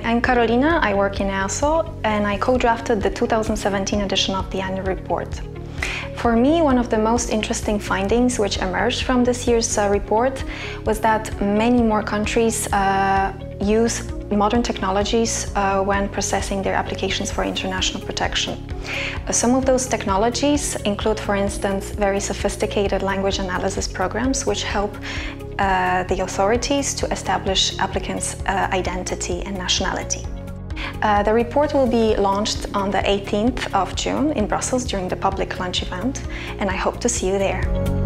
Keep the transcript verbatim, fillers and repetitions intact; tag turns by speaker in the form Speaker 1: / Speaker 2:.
Speaker 1: I'm Carolina, I work in EASO, and I co-drafted the two thousand seventeen edition of the annual report. For me, one of the most interesting findings which emerged from this year's uh, report was that many more countries uh, use modern technologies uh, when processing their applications for international protection. Uh, some of those technologies include, for instance, very sophisticated language analysis programs which help uh, the authorities to establish applicants' uh, identity and nationality. Uh, the report will be launched on the eighteenth of June in Brussels during the public lunch event, and I hope to see you there.